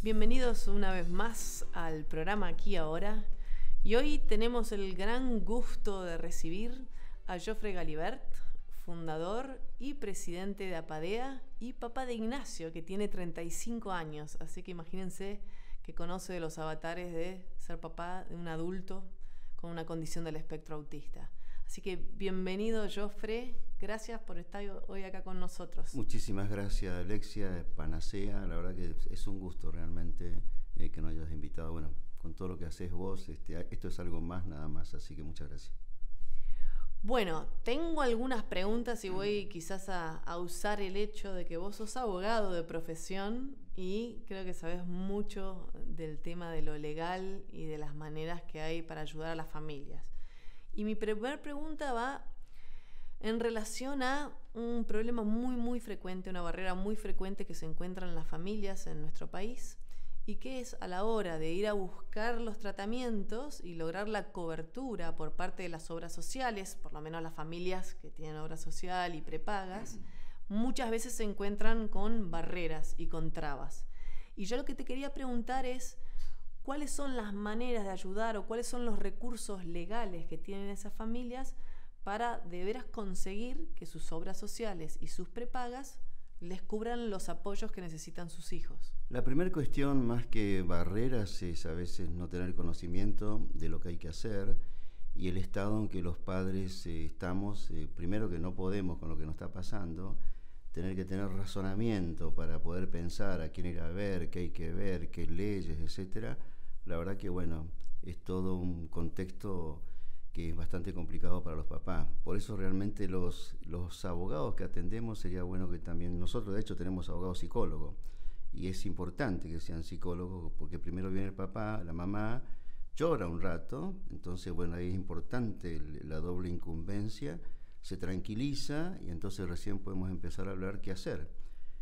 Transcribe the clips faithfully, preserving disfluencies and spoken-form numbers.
Bienvenidos una vez más al programa Aquí Ahora. Y hoy tenemos el gran gusto de recibir a Jofre Galibert, fundador y presidente de Apadea y papá de Ignacio, que tiene treinta y cinco años. Así que imagínense que conoce de los avatares de ser papá de un adulto con una condición del espectro autista. Así que bienvenido, Jofre. Gracias por estar hoy acá con nosotros. Muchísimas gracias, Alexia, Panacea. La verdad que es un gusto realmente eh, que nos hayas invitado. Bueno, con todo lo que haces vos, este, esto es algo más, nada más. Así que muchas gracias. Bueno, tengo algunas preguntas y voy quizás a, a usar el hecho de que vos sos abogado de profesión y creo que sabés mucho del tema de lo legal y de las maneras que hay para ayudar a las familias. Y mi primera pregunta va en relación a un problema muy, muy frecuente, una barrera muy frecuente que se encuentra en las familias en nuestro país, y que es a la hora de ir a buscar los tratamientos y lograr la cobertura por parte de las obras sociales, por lo menos las familias que tienen obra social y prepagas, muchas veces se encuentran con barreras y con trabas. Y yo lo que te quería preguntar es, ¿cuáles son las maneras de ayudar o cuáles son los recursos legales que tienen esas familias para de veras conseguir que sus obras sociales y sus prepagas les cubran los apoyos que necesitan sus hijos? La primera cuestión, más que barreras, es a veces no tener conocimiento de lo que hay que hacer y el estado en que los padres eh, estamos, eh, primero que no podemos con lo que nos está pasando, tener que tener razonamiento para poder pensar a quién ir a ver, qué hay que ver, qué leyes, etcétera. La verdad que, bueno, es todo un contexto que es bastante complicado para los papás. Por eso realmente los, los abogados que atendemos sería bueno que también, nosotros de hecho tenemos abogados psicólogos, y es importante que sean psicólogos porque primero viene el papá, la mamá, llora un rato, entonces bueno, ahí es importante la doble incumbencia, se tranquiliza y entonces recién podemos empezar a hablar qué hacer.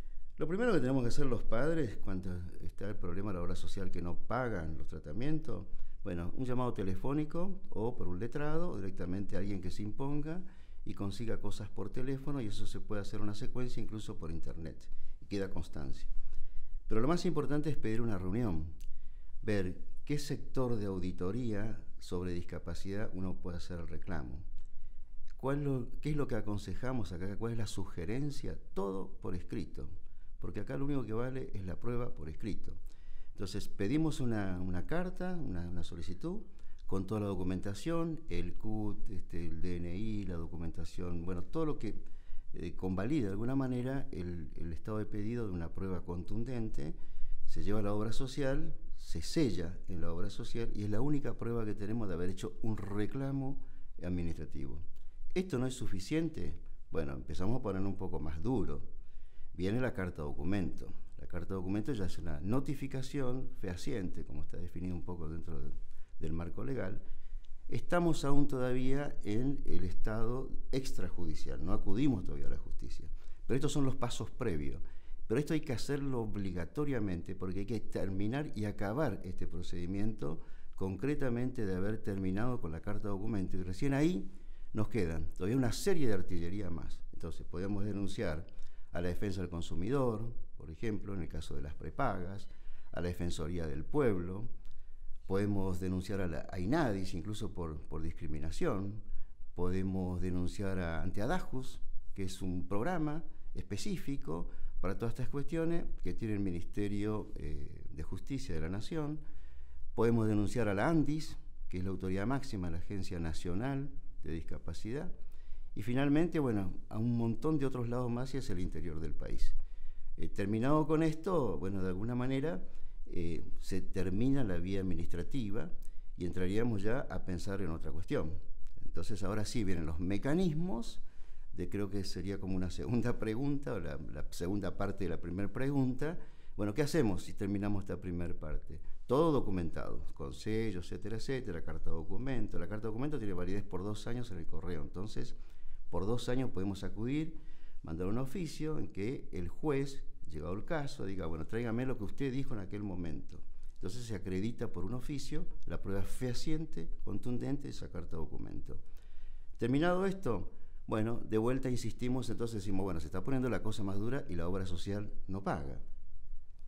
Lo primero que tenemos que hacer los padres cuando está el problema de la obra social que no pagan los tratamientos, bueno, un llamado telefónico o por un letrado, o directamente a alguien que se imponga y consiga cosas por teléfono, y eso se puede hacer una secuencia incluso por internet y queda constancia. Pero lo más importante es pedir una reunión, ver qué sector de auditoría sobre discapacidad uno puede hacer el reclamo. ¿Cuál lo, ¿Qué es lo que aconsejamos acá? ¿Cuál es la sugerencia? Todo por escrito, porque acá lo único que vale es la prueba por escrito. Entonces pedimos una, una carta, una, una solicitud, con toda la documentación, el C U T, este, el D N I, la documentación, bueno, todo lo que eh, convalida de alguna manera el, el estado de pedido de una prueba contundente, se lleva a la obra social, se sella en la obra social y es la única prueba que tenemos de haber hecho un reclamo administrativo. ¿Esto no es suficiente? Bueno, empezamos a poner un poco más duro. Viene la carta documento. La carta documento ya es una notificación fehaciente, como está definido un poco dentro de, del marco legal. Estamos aún todavía en el estado extrajudicial, no acudimos todavía a la justicia. Pero estos son los pasos previos. Pero esto hay que hacerlo obligatoriamente porque hay que terminar y acabar este procedimiento concretamente de haber terminado con la carta documento. Y recién ahí nos quedan todavía una serie de artillería más. Entonces podemos denunciar a la defensa del consumidor, por ejemplo, en el caso de las prepagas, a la Defensoría del Pueblo, podemos denunciar a la a INADIS incluso por, por discriminación, podemos denunciar a, ante ADAJUS, que es un programa específico para todas estas cuestiones que tiene el Ministerio eh, de Justicia de la Nación, podemos denunciar a la ANDIS, que es la autoridad máxima, la Agencia Nacional de Discapacidad, y finalmente, bueno, a un montón de otros lados más y hacia el interior del país. Eh, terminado con esto, bueno, de alguna manera eh, se termina la vía administrativa y entraríamos ya a pensar en otra cuestión. Entonces ahora sí vienen los mecanismos de, creo que sería como una segunda pregunta, o la, la segunda parte de la primera pregunta. Bueno, ¿qué hacemos si terminamos esta primera parte? Todo documentado, con sellos, etcétera, etcétera, carta documento. La carta documento tiene validez por dos años en el correo, entonces por dos años podemos acudir, mandar un oficio en que el juez, llegado el caso, diga, bueno, tráigame lo que usted dijo en aquel momento. Entonces se acredita por un oficio la prueba fehaciente, contundente de esa carta documento. Terminado esto, bueno, de vuelta insistimos, entonces decimos, bueno, se está poniendo la cosa más dura y la obra social no paga.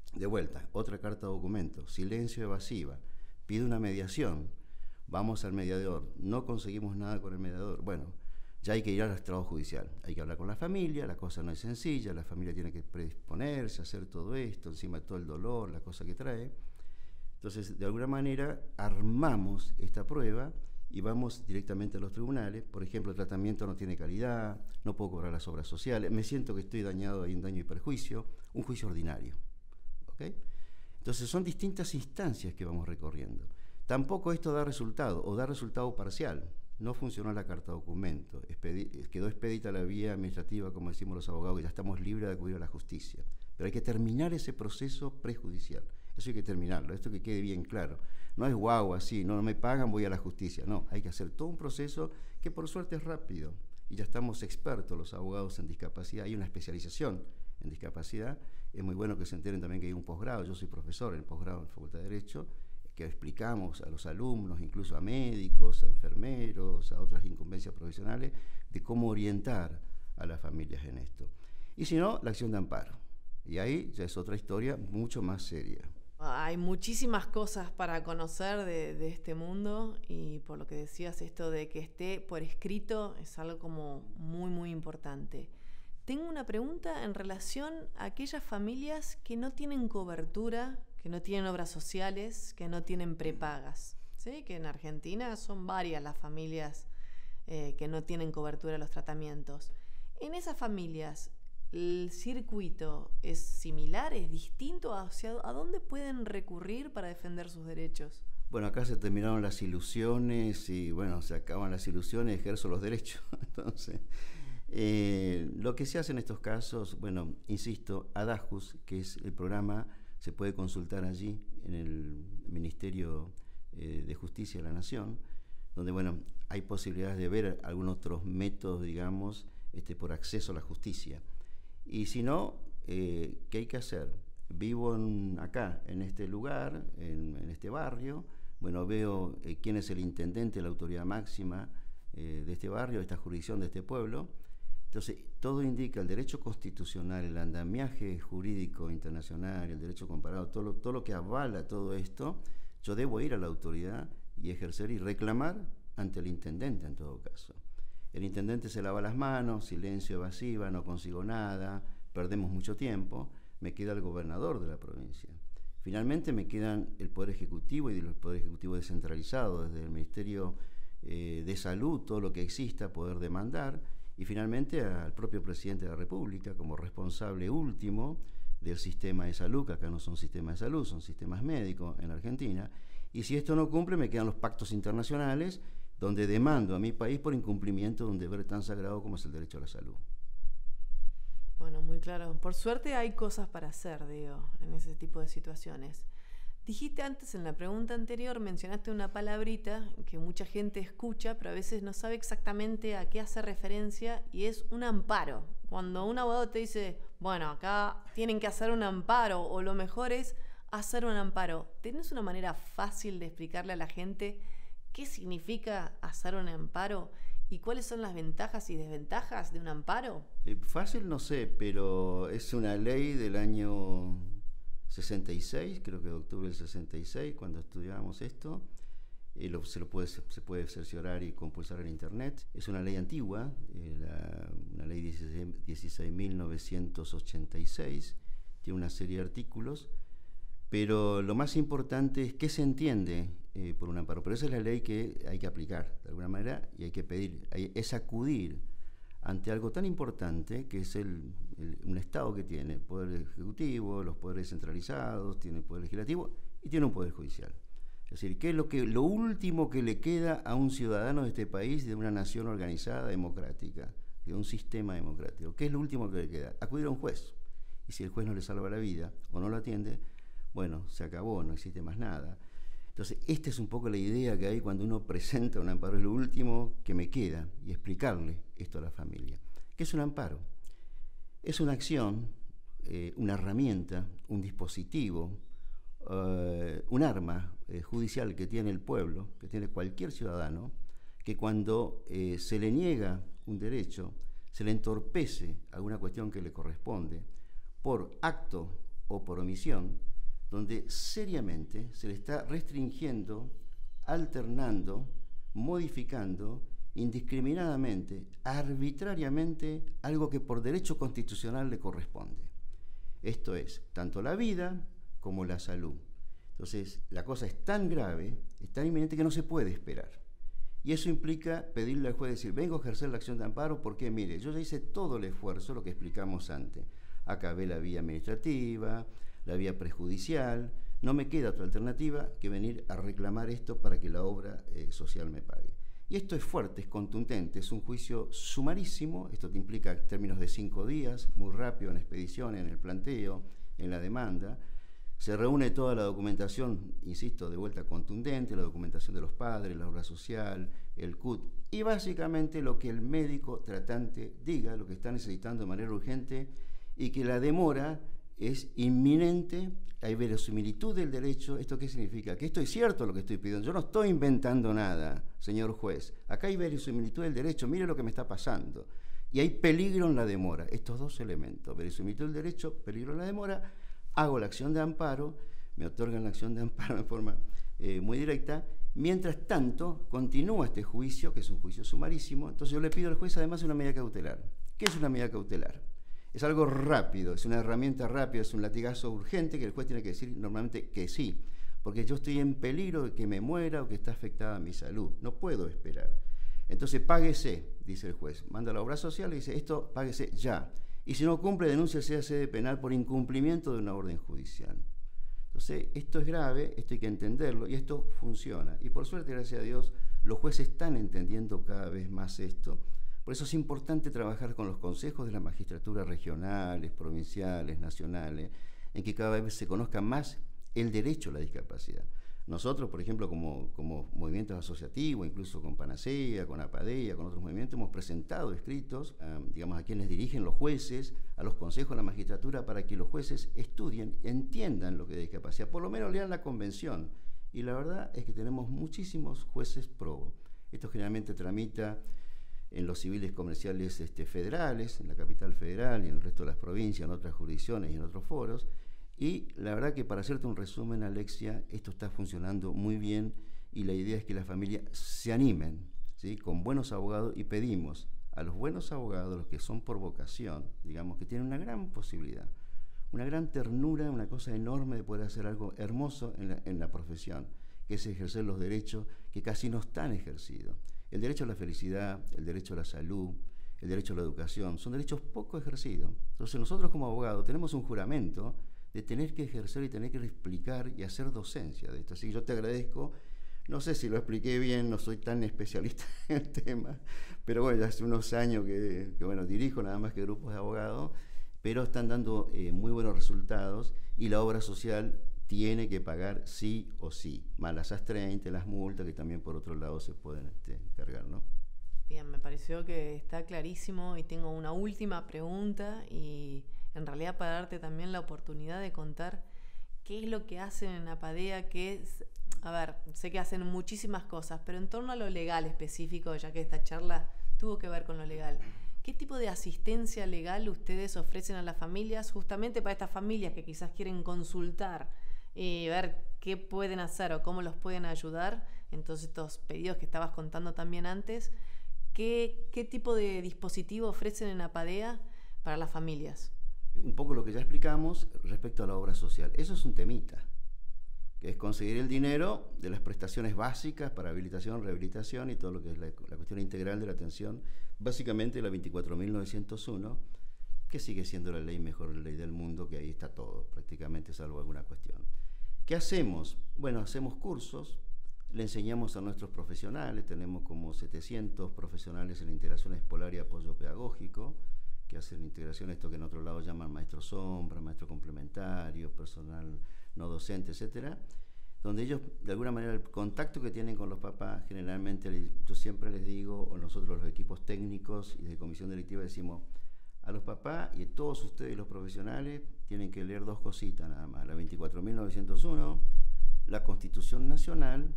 De vuelta, otra carta documento, silencio evasiva, pide una mediación, vamos al mediador, no conseguimos nada con el mediador, bueno, ya hay que ir al estrado judicial, hay que hablar con la familia, la cosa no es sencilla, la familia tiene que predisponerse, hacer todo esto, encima de todo el dolor, la cosa que trae. Entonces, de alguna manera, armamos esta prueba y vamos directamente a los tribunales. Por ejemplo, el tratamiento no tiene calidad, no puedo cobrar las obras sociales, me siento que estoy dañado, hay un daño y perjuicio, un juicio ordinario. ¿Okay? Entonces, son distintas instancias que vamos recorriendo. Tampoco esto da resultado, o da resultado parcial. No funcionó la carta documento, expedi- quedó expedita la vía administrativa, como decimos los abogados, que ya estamos libres de acudir a la justicia. Pero hay que terminar ese proceso prejudicial. Eso hay que terminarlo, esto que quede bien claro. No es guau, así, no, no me pagan, voy a la justicia. No, hay que hacer todo un proceso que por suerte es rápido. Y ya estamos expertos los abogados en discapacidad. Hay una especialización en discapacidad. Es muy bueno que se enteren también que hay un posgrado. Yo soy profesor en el posgrado en la Facultad de Derecho, que explicamos a los alumnos, incluso a médicos, a enfermeros, a otras incumbencias profesionales, de cómo orientar a las familias en esto. Y si no, la acción de amparo. Y ahí ya es otra historia mucho más seria. Hay muchísimas cosas para conocer de, de este mundo, y por lo que decías, esto de que esté por escrito es algo como muy, muy importante. Tengo una pregunta en relación a aquellas familias que no tienen cobertura, que no tienen obras sociales, que no tienen prepagas. ¿Sí? Que en Argentina son varias las familias eh, que no tienen cobertura de los tratamientos. En esas familias, ¿el circuito es similar, es distinto? ¿Hacia a dónde pueden recurrir para defender sus derechos? Bueno, acá se terminaron las ilusiones y, bueno, se acaban las ilusiones, ejerzo los derechos. Entonces, eh, lo que se hace en estos casos, bueno, insisto, ADAJUS, que es el programa, se puede consultar allí en el Ministerio eh, de Justicia de la Nación, donde, bueno, hay posibilidades de ver algunos otros métodos, digamos, este, por acceso a la justicia. Y si no, eh, ¿qué hay que hacer? Vivo en, acá, en este lugar, en, en este barrio, bueno, veo eh, quién es el intendente, la autoridad máxima eh, de este barrio, de esta jurisdicción, de este pueblo. Entonces, todo indica el derecho constitucional, el andamiaje jurídico internacional, el derecho comparado, todo lo, todo lo que avala todo esto, yo debo ir a la autoridad y ejercer y reclamar ante el intendente en todo caso. El intendente se lava las manos, silencio evasiva, no consigo nada, perdemos mucho tiempo, me queda el gobernador de la provincia. Finalmente me quedan el Poder Ejecutivo y el Poder Ejecutivo descentralizado, desde el Ministerio eh, de Salud, todo lo que exista, poder demandar, y finalmente al propio presidente de la República como responsable último del sistema de salud, que acá no son sistemas de salud, son sistemas médicos en Argentina, y si esto no cumple me quedan los pactos internacionales, donde demando a mi país por incumplimiento de un deber tan sagrado como es el derecho a la salud. Bueno, muy claro. Por suerte hay cosas para hacer, digo, en ese tipo de situaciones. Dijiste antes, en la pregunta anterior, mencionaste una palabrita que mucha gente escucha, pero a veces no sabe exactamente a qué hace referencia, y es un amparo. Cuando un abogado te dice, bueno, acá tienen que hacer un amparo, o lo mejor es hacer un amparo, ¿tenés una manera fácil de explicarle a la gente qué significa hacer un amparo y cuáles son las ventajas y desventajas de un amparo? Eh, fácil no sé, pero es una ley del año sesenta y seis, creo que de octubre del sesenta y seis, cuando estudiábamos esto. Eh, lo, se, lo puede, se puede cerciorar y compulsar en internet. Es una ley antigua, eh, la, una ley dieciséis mil novecientos ochenta y seis, tiene una serie de artículos, pero lo más importante es qué se entiende eh, por un amparo. Pero esa es la ley que hay que aplicar de alguna manera y hay que pedir, hay, es acudir ante algo tan importante que es el, el, un Estado que tiene poder ejecutivo, los poderes centralizados, tiene poder legislativo y tiene un poder judicial. Es decir, ¿qué es lo, que, lo último que le queda a un ciudadano de este país, de una nación organizada, democrática, de un sistema democrático? ¿Qué es lo último que le queda? Acudir a un juez. Y si el juez no le salva la vida o no lo atiende, bueno, se acabó, no existe más nada. Entonces, esta es un poco la idea que hay cuando uno presenta un amparo, es lo último que me queda, y explicarle esto a la familia. ¿Qué es un amparo? Es una acción, eh, una herramienta, un dispositivo, uh, un arma eh, judicial que tiene el pueblo, que tiene cualquier ciudadano, que cuando eh, se le niega un derecho, se le entorpece alguna cuestión que le corresponde, por acto o por omisión, donde seriamente se le está restringiendo, alternando, modificando indiscriminadamente, arbitrariamente, algo que por derecho constitucional le corresponde. Esto es, tanto la vida como la salud. Entonces, la cosa es tan grave, es tan inminente que no se puede esperar. Y eso implica pedirle al juez, decir, vengo a ejercer la acción de amparo porque, mire, yo ya hice todo el esfuerzo, lo que explicamos antes. Acabé la vía administrativa, la vía prejudicial, no me queda otra alternativa que venir a reclamar esto para que la obra eh, social me pague. Y esto es fuerte, es contundente, es un juicio sumarísimo, esto te implica términos de cinco días, muy rápido en expedición, en el planteo, en la demanda. Se reúne toda la documentación, insisto, de vuelta contundente, la documentación de los padres, la obra social, el C U T, y básicamente lo que el médico tratante diga, lo que está necesitando de manera urgente, y que la demora es inminente, hay verosimilitud del derecho. ¿Esto qué significa? Que esto es cierto lo que estoy pidiendo, yo no estoy inventando nada, señor juez, acá hay verosimilitud del derecho, mire lo que me está pasando, y hay peligro en la demora, estos dos elementos, verosimilitud del derecho, peligro en la demora. Hago la acción de amparo, me otorgan la acción de amparo de forma eh, muy directa. Mientras tanto, continúa este juicio, que es un juicio sumarísimo. Entonces yo le pido al juez además una medida cautelar. ¿Qué es una medida cautelar? Es algo rápido, es una herramienta rápida, es un latigazo urgente que el juez tiene que decir normalmente que sí, porque yo estoy en peligro de que me muera o que está afectada mi salud. No puedo esperar. Entonces páguese, dice el juez. Manda la obra social y dice, esto páguese ya. Y si no cumple, denúnciase a sede penal por incumplimiento de una orden judicial. Entonces, esto es grave, esto hay que entenderlo, y esto funciona. Y por suerte, gracias a Dios, los jueces están entendiendo cada vez más esto. Por eso es importante trabajar con los consejos de la magistratura regionales, provinciales, nacionales, en que cada vez se conozca más el derecho a la discapacidad. Nosotros, por ejemplo, como, como movimientos asociativos, incluso con Panacea, con Apadea, con otros movimientos, hemos presentado escritos, um, digamos, a quienes dirigen los jueces, a los consejos de la magistratura, para que los jueces estudien, entiendan lo que es discapacidad, por lo menos lean la convención. Y la verdad es que tenemos muchísimos jueces pro. Esto generalmente tramita en los civiles comerciales este, federales, en la capital federal y en el resto de las provincias, en otras jurisdicciones y en otros foros. Y la verdad que, para hacerte un resumen, Alexia, esto está funcionando muy bien, y la idea es que las familias se animen, ¿sí?, con buenos abogados, y pedimos a los buenos abogados, los que son por vocación, digamos, que tienen una gran posibilidad, una gran ternura, una cosa enorme de poder hacer algo hermoso en la, en la profesión, que es ejercer los derechos que casi no están ejercidos. El derecho a la felicidad, el derecho a la salud, el derecho a la educación, son derechos poco ejercidos. Entonces nosotros como abogados tenemos un juramento de tener que ejercer y tener que explicar y hacer docencia de esto. Así que yo te agradezco, no sé si lo expliqué bien, no soy tan especialista en el tema, pero bueno, ya hace unos años que, que bueno, dirijo nada más que grupos de abogados, pero están dando eh, muy buenos resultados, y la obra social tiene que pagar sí o sí, más las A S treinta, las multas, que también por otro lado se pueden este, cargar, ¿no? Bien, me pareció que está clarísimo, y tengo una última pregunta, y en realidad para darte también la oportunidad de contar qué es lo que hacen en Apadea, que es, a ver, sé que hacen muchísimas cosas, pero en torno a lo legal específico, ya que esta charla tuvo que ver con lo legal, ¿qué tipo de asistencia legal ustedes ofrecen a las familias, justamente para estas familias que quizás quieren consultar y ver qué pueden hacer o cómo los pueden ayudar en todos estos pedidos que estabas contando también antes? ¿Qué, qué tipo de dispositivo ofrecen en Apadea para las familias? Un poco lo que ya explicamos respecto a la obra social. Eso es un temita, que es conseguir el dinero de las prestaciones básicas para habilitación, rehabilitación y todo lo que es la, la cuestión integral de la atención, básicamente la veinticuatro mil novecientos uno, que sigue siendo la ley mejor ley del mundo, que ahí está todo, prácticamente, salvo alguna cuestión. ¿Qué hacemos? Bueno, hacemos cursos, le enseñamos a nuestros profesionales, tenemos como setecientos profesionales en integración escolar y apoyo pedagógico, que hacen integración, esto que en otro lado llaman maestro sombra, maestro complementario, personal no docente, etcétera, donde ellos, de alguna manera, el contacto que tienen con los papás, generalmente, yo siempre les digo, o nosotros los equipos técnicos y de comisión directiva decimos, a los papás y a todos ustedes los profesionales tienen que leer dos cositas nada más, la veinticuatro mil novecientos uno, la Constitución Nacional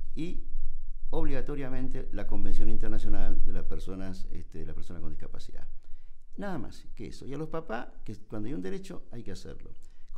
y obligatoriamente la Convención Internacional de las Personas, este, de la persona con discapacidad. Nada más que eso. Y a los papás, que cuando hay un derecho hay que hacerlo.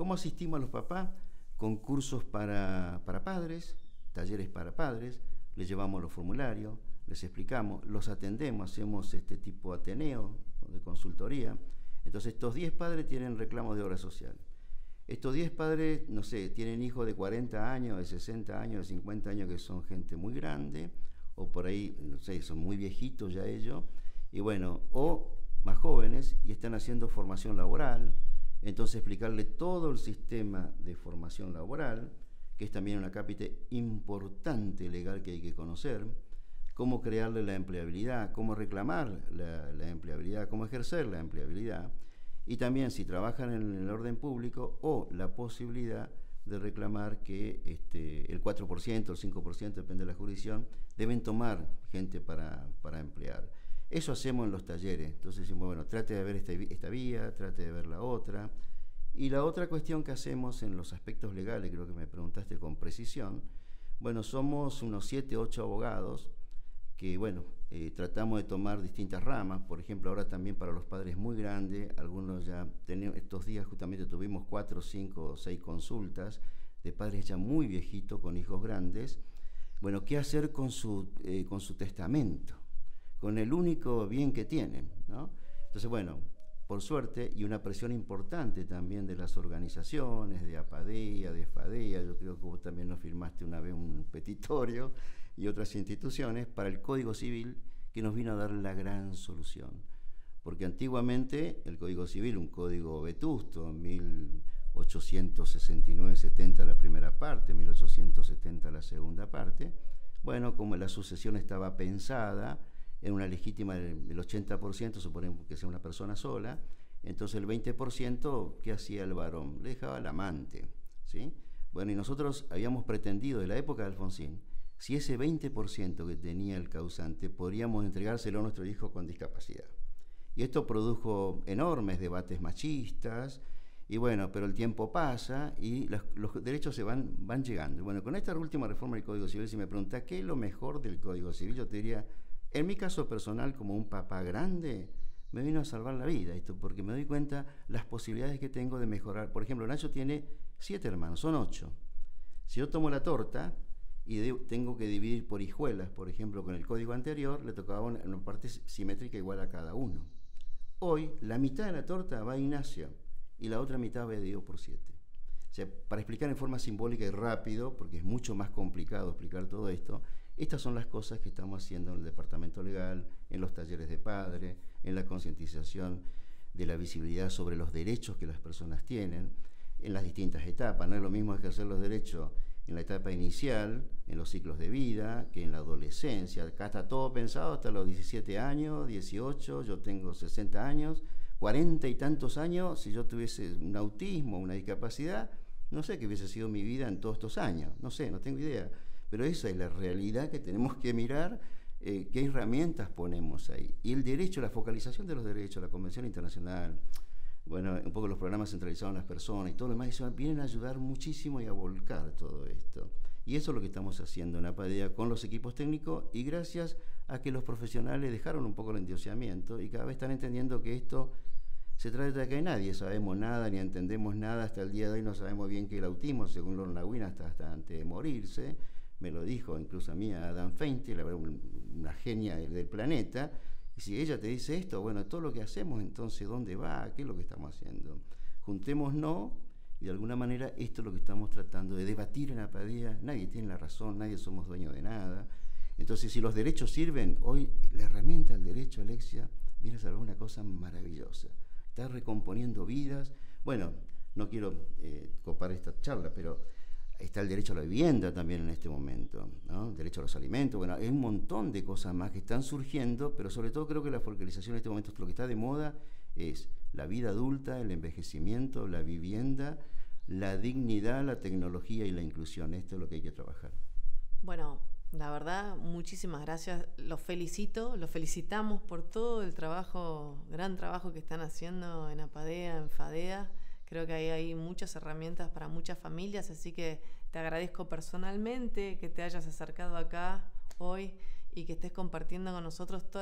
¿Cómo asistimos a los papás? Con cursos para, para padres, talleres para padres, les llevamos los formularios, les explicamos, los atendemos, hacemos este tipo de ateneo, de consultoría. Entonces estos diez padres tienen reclamos de obra social. Estos diez padres, no sé, tienen hijos de cuarenta años, de sesenta años, de cincuenta años, que son gente muy grande, o por ahí, no sé, son muy viejitos ya ellos, y bueno, o más jóvenes, y están haciendo formación laboral. Entonces explicarle todo el sistema de formación laboral, que es también una cápite importante legal que hay que conocer, cómo crearle la empleabilidad, cómo reclamar la, la empleabilidad, cómo ejercer la empleabilidad, y también si trabajan en el orden público o la posibilidad de reclamar que este, el cuatro por ciento, el cinco por ciento, depende de la jurisdicción, deben tomar gente para, para emplear. Eso hacemos en los talleres. Entonces decimos, bueno, trate de ver este, esta vía, trate de ver la otra. Y la otra cuestión que hacemos en los aspectos legales, creo que me preguntaste con precisión, bueno, somos unos siete, ocho abogados que, bueno, eh, tratamos de tomar distintas ramas. Por ejemplo, ahora también para los padres muy grandes, algunos ya tenemos, estos días justamente tuvimos cuatro, cinco o seis consultas de padres ya muy viejitos con hijos grandes. Bueno, ¿qué hacer con su, eh, con su testamento? Con el único bien que tienen, ¿no? Entonces, bueno, por suerte, y una presión importante también de las organizaciones, de APADEA, de FADEA, yo creo que vos también nos firmaste una vez un petitorio, y otras instituciones, para el Código Civil, que nos vino a dar la gran solución. Porque antiguamente el Código Civil, un código vetusto, mil ochocientos sesenta y nueve setenta la primera parte, mil ochocientos setenta la segunda parte, bueno, como la sucesión estaba pensada en una legítima del ochenta por ciento, suponemos que sea una persona sola, entonces el veinte por ciento, ¿qué hacía el varón? Le dejaba al amante, ¿sí? Bueno, y nosotros habíamos pretendido, de la época de Alfonsín, si ese veinte por ciento que tenía el causante, podríamos entregárselo a nuestro hijo con discapacidad. Y esto produjo enormes debates machistas, y bueno, pero el tiempo pasa y los, los derechos se van, van llegando. Bueno, con esta última reforma del Código Civil, si me preguntás qué es lo mejor del Código Civil, yo te diría, en mi caso personal, como un papá grande, me vino a salvar la vida esto, porque me doy cuenta las posibilidades que tengo de mejorar. Por ejemplo, Nacho tiene siete hermanos, son ocho. Si yo tomo la torta y de, tengo que dividir por hijuelas, por ejemplo, con el código anterior, le tocaba una, una parte simétrica igual a cada uno. Hoy, la mitad de la torta va a Ignacio y la otra mitad va a Diego por siete. O sea, para explicar en forma simbólica y rápido, porque es mucho más complicado explicar todo esto, estas son las cosas que estamos haciendo en el departamento legal, en los talleres de padre, en la concientización de la visibilidad sobre los derechos que las personas tienen, en las distintas etapas. No es lo mismo ejercer los derechos en la etapa inicial, en los ciclos de vida, que en la adolescencia. Acá está todo pensado hasta los diecisiete años, dieciocho, yo tengo sesenta años, cuarenta y tantos años, si yo tuviese un autismo, una discapacidad, no sé qué hubiese sido mi vida en todos estos años, no sé, no tengo idea. Pero esa es la realidad que tenemos que mirar, eh, qué herramientas ponemos ahí. Y el derecho, la focalización de los derechos, la Convención Internacional, bueno, un poco los programas centralizados en las personas y todo lo demás, eso vienen a ayudar muchísimo y a volcar todo esto. Y eso es lo que estamos haciendo en APADEA con los equipos técnicos, y gracias a que los profesionales dejaron un poco el endiosamiento y cada vez están entendiendo que esto se trata de que nadie sabemos nada ni entendemos nada. Hasta el día de hoy no sabemos bien que el autismo, según Lorna Wynne, hasta, hasta antes de morirse, me lo dijo incluso a mí, a Dan Feinstein, una genia del planeta, y si ella te dice esto, bueno, todo lo que hacemos, entonces, ¿dónde va? ¿Qué es lo que estamos haciendo? Juntémonos, y de alguna manera esto es lo que estamos tratando de debatir en APADEA. Nadie tiene la razón, nadie somos dueños de nada. Entonces, si los derechos sirven, hoy la herramienta del derecho, Alexia, viene a ser una cosa maravillosa. Está recomponiendo vidas. Bueno, no quiero eh, copar esta charla, pero está el derecho a la vivienda también en este momento, ¿no? El derecho a los alimentos. Bueno, hay un montón de cosas más que están surgiendo, pero sobre todo creo que la focalización en este momento, lo que está de moda es la vida adulta, el envejecimiento, la vivienda, la dignidad, la tecnología y la inclusión. Esto es lo que hay que trabajar. Bueno, la verdad, muchísimas gracias. Los felicito, los felicitamos por todo el trabajo, gran trabajo que están haciendo en APADEA, en FADEA. Creo que ahí hay muchas herramientas para muchas familias, así que te agradezco personalmente que te hayas acercado acá hoy y que estés compartiendo con nosotros todas estas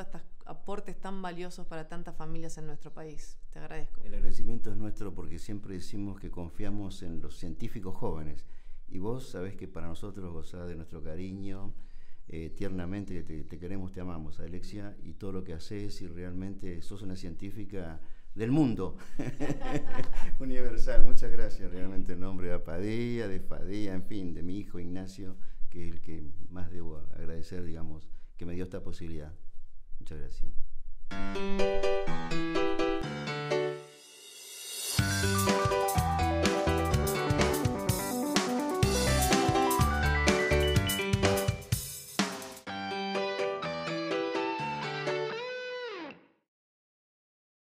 aportes tan valiosos para tantas familias en nuestro país. Te agradezco. El agradecimiento es nuestro porque siempre decimos que confiamos en los científicos jóvenes. Y vos sabés que para nosotros gozás de nuestro cariño, eh, tiernamente te, te queremos, te amamos, Alexia, y todo lo que haces, y realmente sos una científica del mundo universal. Muchas gracias, realmente en nombre de Padilla, de Fadía, en fin, de mi hijo Ignacio, que es el que más debo agradecer, digamos, que me dio esta posibilidad. Muchas gracias.